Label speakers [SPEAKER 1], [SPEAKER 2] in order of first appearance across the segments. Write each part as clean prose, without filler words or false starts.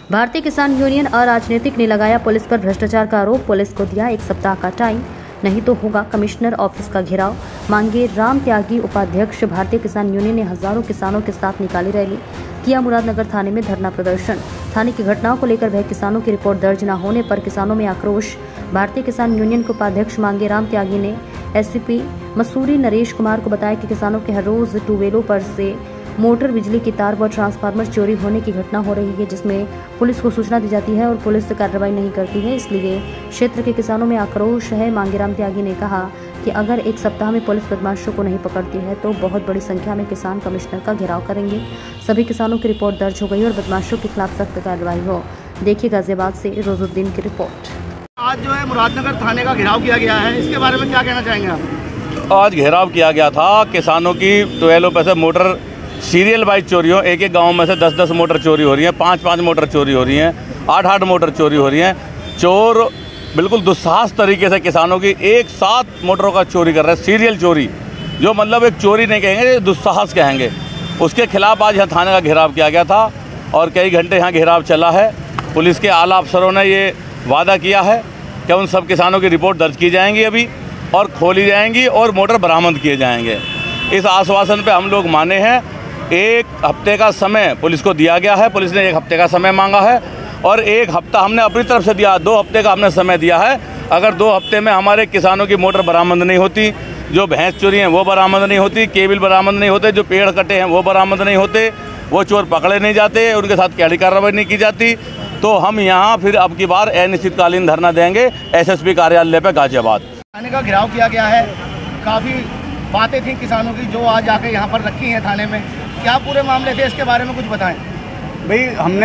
[SPEAKER 1] भारतीय किसान यूनियन अराजनीतिक ने लगाया पुलिस पर भ्रष्टाचार का आरोप। पुलिस को दिया 1 सप्ताह का टाइम, नहीं तो होगा कमिश्नर ऑफिस का घेराव। मांगे राम त्यागी उपाध्यक्ष। भारतीय किसान यूनियन ने हजारों किसानों के साथ निकाली रैली, किया मुरादनगर थाने में धरना प्रदर्शन। थाने की घटनाओं को लेकर भय किसानों की रिपोर्ट दर्ज न होने पर किसानों में आक्रोश। भारतीय किसान यूनियन के उपाध्यक्ष मांगे राम त्यागी ने एसपी मसूरी नरेश कुमार को बताया कि किसानों के हर रोज ट्यूबवेलों पर से मोटर, बिजली की तार व ट्रांसफार्मर चोरी होने की घटना हो रही है, जिसमें पुलिस को सूचना दी जाती है और पुलिस कार्रवाई नहीं करती है। इसलिए क्षेत्र के किसानों में आक्रोश है। मांगेराम त्यागी ने कहा कि अगर 1 सप्ताह में पुलिस बदमाशों को नहीं पकड़ती है तो बहुत बड़ी संख्या में किसान कमिश्नर का घेराव करेंगे। सभी किसानों की रिपोर्ट दर्ज हो गई और बदमाशों के खिलाफ सख्त कार्रवाई हो। देखिए गाजियाबाद से रोजुद्दीन की रिपोर्ट।
[SPEAKER 2] आज जो है मुरादनगर थाने का घेराव किया गया है, इसके बारे में क्या कहना चाहेंगे आप?
[SPEAKER 3] आज घेराव किया गया था किसानों की ट्यूबवेलों पर से मोटर सीरियल वाइज चोरी हो। एक गांव में से 10-10 मोटर चोरी हो रही हैं, 5-5 मोटर चोरी हो रही हैं, 8-8 मोटर चोरी हो रही हैं। चोर बिल्कुल दुस्साहस तरीके से किसानों की एक साथ मोटरों का चोरी कर रहे हैं, सीरियल चोरी, जो मतलब एक चोरी नहीं कहेंगे, दुस्साहस कहेंगे। उसके खिलाफ आज यहाँ थाने का घेराव किया गया था और कई घंटे यहाँ घेराव चला है। पुलिस के आला अफसरों ने ये वादा किया है कि उन सब किसानों की रिपोर्ट दर्ज की जाएंगी अभी और खोली जाएंगी और मोटर बरामद किए जाएंगे। इस आश्वासन पे हम लोग माने हैं। 1 हफ्ते का समय पुलिस को दिया गया है, पुलिस ने 1 हफ्ते का समय मांगा है और 1 हफ्ता हमने अपनी तरफ से दिया, 2 हफ्ते का हमने समय दिया है। अगर 2 हफ्ते में हमारे किसानों की मोटर बरामद नहीं होती, जो भैंस चोरी हैं वो बरामद नहीं होती, केबल बरामद नहीं होते, जो पेड़ कटे हैं वो बरामद नहीं होते, वो चोर पकड़े नहीं जाते, उनके साथ कैदी कार्रवाई नहीं की जाती, तो हम यहाँ फिर अब की बार अनिश्चितकालीन धरना देंगे SSP कार्यालय पर गाजियाबाद।
[SPEAKER 2] थाने का घेराव किया गया है, काफ़ी बातें थी किसानों की जो आज आके यहाँ पर रखी हैं थाने में। क्या पूरे मामले थे, इसके बारे में कुछ बताएं।
[SPEAKER 4] भाई हमने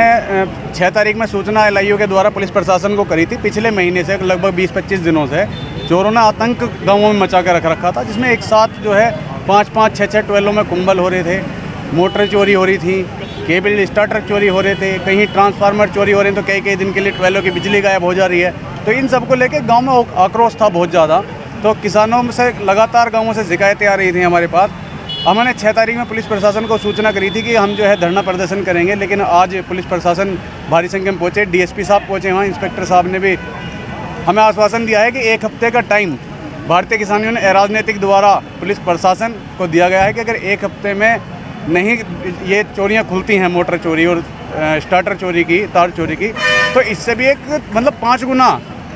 [SPEAKER 4] 6 तारीख में सूचना LIO के द्वारा पुलिस प्रशासन को करी थी। पिछले महीने से लगभग 20-25 दिनों से चोरों ने आतंक गाँवों में मचा कर रख रखा था, जिसमें एक साथ जो है 5-5, 6-6 ट्यूबवेलों में कुंभल हो रहे थे, मोटर चोरी हो रही थी, केबल स्टार्टर चोरी हो रहे थे, कहीं ट्रांसफार्मर चोरी हो रहे हैं, तो कई दिन के लिए ट्यूबवेलों की बिजली गायब हो जा रही है। तो इन सब को लेकर गाँव में आक्रोश था बहुत ज़्यादा। तो किसानों से लगातार गाँवों से शिकायतें आ रही थी हमारे पास। हमने 6 तारीख में पुलिस प्रशासन को सूचना करी थी कि हम जो है धरना प्रदर्शन करेंगे, लेकिन आज पुलिस प्रशासन भारी संख्या में पहुँचे, DSP साहब पहुँचे वहाँ, इंस्पेक्टर साहब ने भी हमें आश्वासन दिया है कि 1 हफ्ते का टाइम भारतीय किसान यूनियन अराजनीतिक द्वारा पुलिस प्रशासन को दिया गया है कि अगर 1 हफ्ते में नहीं ये चोरियाँ खुलती हैं, मोटर चोरी और स्टार्टर चोरी की, तार चोरी की, तो इससे भी एक मतलब 5 गुना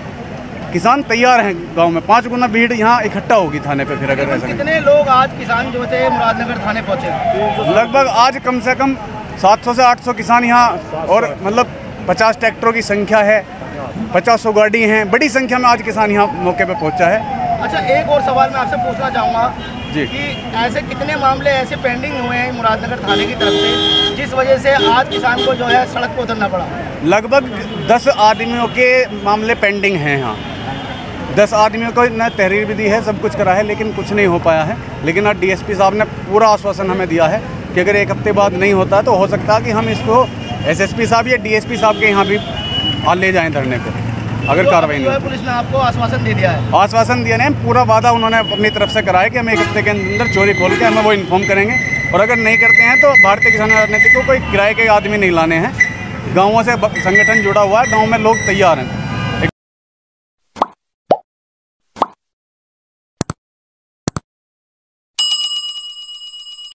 [SPEAKER 4] किसान तैयार हैं। गांव में 5 गुना भीड़ यहाँ इकट्ठा होगी थाने पे। फिर अगर
[SPEAKER 2] कितने लोग आज किसान जो थे मुरादनगर थाने पहुँचे?
[SPEAKER 4] लगभग आज कम से कम 700 से 800 किसान यहाँ, और मतलब 50 ट्रैक्टरों की संख्या है, 50 गाड़ी हैं, बड़ी संख्या में आज किसान यहाँ मौके पे पहुँचा है।
[SPEAKER 2] अच्छा, एक और सवाल मैं आपसे पूछना चाहूँगा
[SPEAKER 4] जी
[SPEAKER 2] कि ऐसे कितने मामले ऐसे पेंडिंग हुए हैं मुरादनगर थाने की तरफ से, जिस वजह से आज किसान को जो है सड़क पर उतरना पड़ा?
[SPEAKER 4] लगभग 10 आदमियों के मामले पेंडिंग हैं यहाँ। 10 आदमियों को न तहरीर भी दी है, सब कुछ करा है, लेकिन कुछ नहीं हो पाया है। लेकिन आज DSP साहब ने पूरा आश्वासन हमें दिया है कि अगर 1 हफ्ते बाद नहीं होता तो हो सकता है कि हम इसको SSP साहब या DSP साहब के यहाँ भी ले जाएं धरने को, अगर कार्रवाई नहीं।
[SPEAKER 2] पुलिस ने आपको आश्वासन दे दिया है?
[SPEAKER 4] आश्वासन दिया नहीं, पूरा वादा उन्होंने अपनी तरफ से कराया कि हम 1 हफ्ते के अंदर चोरी खोल के हमें वो इन्फॉर्म करेंगे, और अगर नहीं करते हैं तो भारतीय किसान राजनीति को कोई किराए के आदमी नहीं लाने हैं। गाँवों से संगठन जुड़ा हुआ है, गाँव में लोग तैयार हैं।